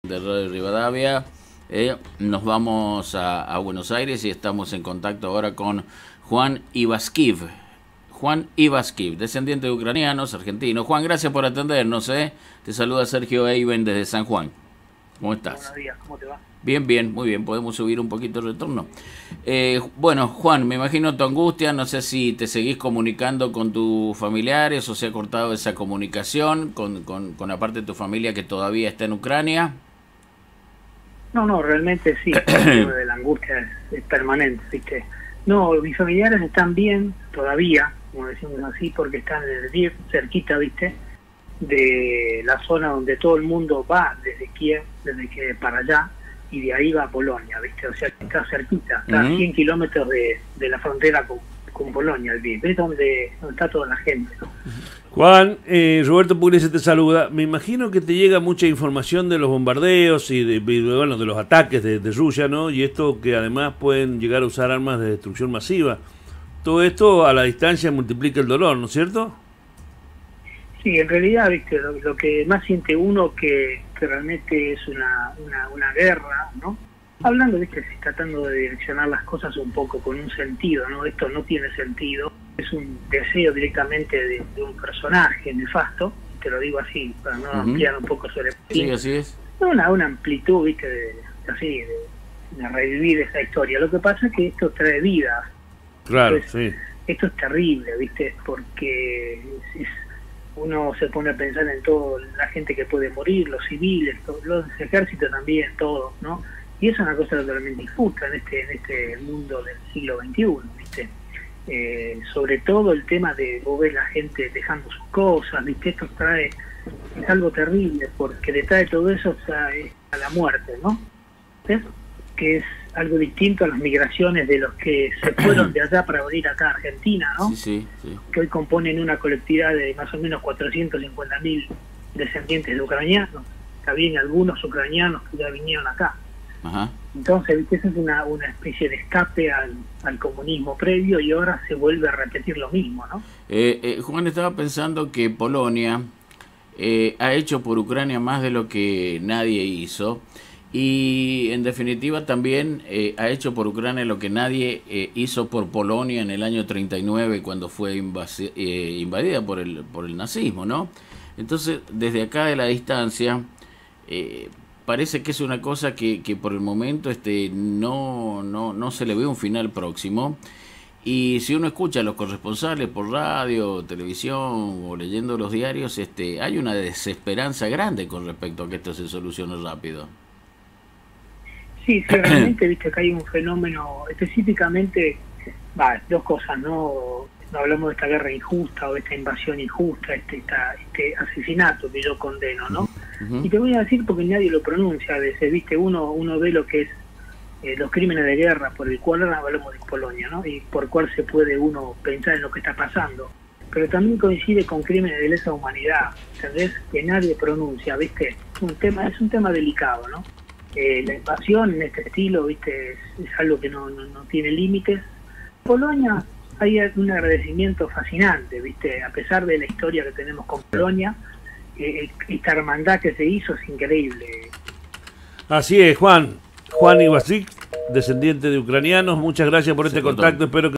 de Radio Rivadavia. Nos vamos a Buenos Aires y estamos en contacto ahora con Juan Ivaskiv. Juan Ivaskiv, descendiente de ucranianos, argentino. Juan, gracias por atendernos. Te saluda Sergio Eiben desde San Juan. ¿Cómo estás? Buenos días, ¿cómo te va? Bien, bien, muy bien. Podemos subir un poquito el retorno. Bueno, Juan, me imagino tu angustia. No sé si te seguís comunicando con tus familiares o se ha cortado esa comunicación con la parte de tu familia que todavía está en Ucrania. No, realmente sí. El tema de la angustia es permanente, ¿viste? No, mis familiares están bien todavía, como decimos así, porque están en el Lviv, cerquita, ¿viste? De la zona donde todo el mundo va desde Kiev, desde que para allá, y de ahí va a Polonia, ¿viste? O sea, está cerquita, está a 100 kilómetros de la frontera con Polonia, el Lviv. Es donde está toda la gente, ¿no? Juan, Roberto Pugliese te saluda. Me imagino que te llega mucha información de los bombardeos y de los ataques de Rusia, ¿no? Y esto que además pueden llegar a usar armas de destrucción masiva. Todo esto a la distancia multiplica el dolor, ¿no es cierto? Sí, en realidad, viste, lo que más siente uno que realmente es una guerra, ¿no? Hablando, viste, tratando de direccionar las cosas un poco con un sentido, ¿no? Esto no tiene sentido, es un deseo directamente de un personaje nefasto, te lo digo así, para no ampliar un poco sobre... Sí, así es. Una amplitud, viste, de revivir esa historia. Lo que pasa es que esto trae vida. Claro, entonces, sí. Esto es terrible, viste, porque uno se pone a pensar en toda la gente que puede morir, los civiles, los ejércitos también, todos, ¿no? Y es una cosa totalmente injusta en este mundo del siglo XXI, ¿viste? Sobre todo el tema de vos ves la gente dejando sus cosas, ¿viste? Esto es algo terrible, porque detrás de todo eso está la muerte, ¿no? ¿Ves? Que es algo distinto a las migraciones de los que se fueron de allá para venir acá a Argentina, ¿no? Sí. Que hoy componen una colectividad de más o menos 450.000 descendientes de ucranianos. También algunos ucranianos que ya vinieron acá. Ajá. Entonces, ¿viste? Eso es una especie de escape al comunismo previo y ahora se vuelve a repetir lo mismo, ¿no? Juan, estaba pensando que Polonia ha hecho por Ucrania más de lo que nadie hizo y en definitiva también ha hecho por Ucrania lo que nadie hizo por Polonia en el año 39 cuando fue invadida por el nazismo, ¿no? Entonces, desde acá de la distancia... parece que es una cosa que por el momento no se le ve un final próximo, y si uno escucha a los corresponsales por radio, televisión o leyendo los diarios, hay una desesperanza grande con respecto a que esto se solucione rápido. Sí, realmente, viste que hay un fenómeno específicamente, dos cosas, no hablamos de esta guerra injusta o esta invasión injusta, este asesinato que yo condeno, ¿no? Y te voy a decir porque nadie lo pronuncia a veces, viste, uno ve lo que es los crímenes de guerra por el cual ahora hablamos de Polonia, ¿no? Y por cuál se puede uno pensar en lo que está pasando, pero también coincide con crímenes de lesa humanidad, ¿entendés? Que nadie pronuncia, viste, es un tema delicado, ¿no? La invasión en este estilo, viste, es algo que no tiene límites. Polonia, hay un agradecimiento fascinante, viste, a pesar de la historia que tenemos con Polonia, esta hermandad que se hizo es increíble. Así es, Juan Ivaskiv, descendiente de ucranianos. Muchas gracias por este contacto. Espero que